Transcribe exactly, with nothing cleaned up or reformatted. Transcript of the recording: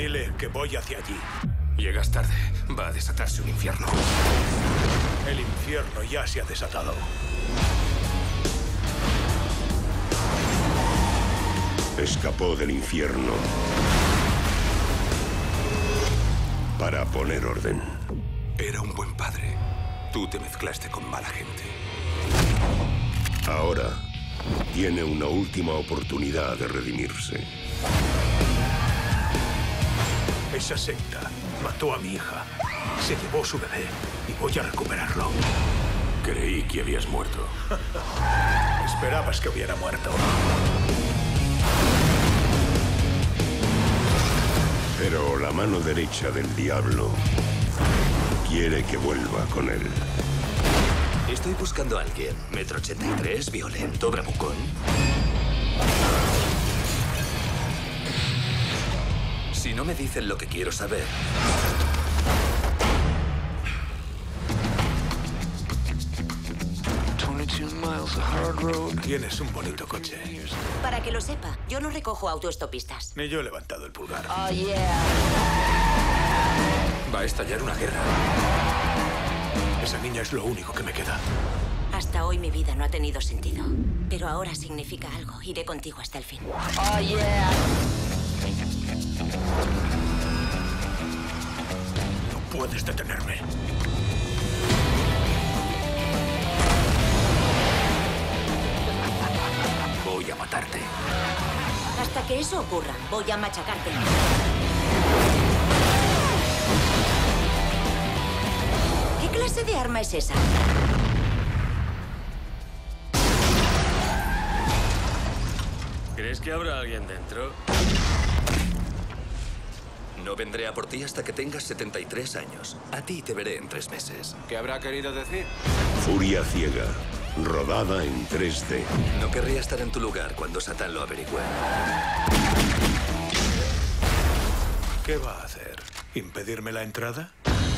Dile que voy hacia allí. Llegas tarde. Va a desatarse un infierno. El infierno ya se ha desatado. Escapó del infierno para poner orden. Era un buen padre. Tú te mezclaste con mala gente. Ahora tiene una última oportunidad de redimirse. Esa secta mató a mi hija. Se llevó su bebé y voy a recuperarlo. Creí que habías muerto. Esperabas que hubiera muerto. Pero la mano derecha del diablo quiere que vuelva con él. Estoy buscando a alguien. Metro ochenta y tres, violento, bravucón. Si no me dicen lo que quiero saber... Tienes un bonito coche. Para que lo sepa, yo no recojo autoestopistas. Ni yo he levantado el pulgar. Oh, yeah. Va a estallar una guerra. Esa niña es lo único que me queda. Hasta hoy mi vida no ha tenido sentido. Pero ahora significa algo. Iré contigo hasta el fin. Oh, yeah. No puedes detenerme. Voy a matarte. Hasta que eso ocurra, voy a machacarte. ¿Qué clase de arma es esa? ¿Crees que habrá alguien dentro? No vendré a por ti hasta que tengas setenta y tres años. A ti te veré en tres meses. ¿Qué habrá querido decir? Furia ciega, rodada en tres D. No querría estar en tu lugar cuando Satán lo averigüe. ¿Qué va a hacer? ¿Impedirme la entrada?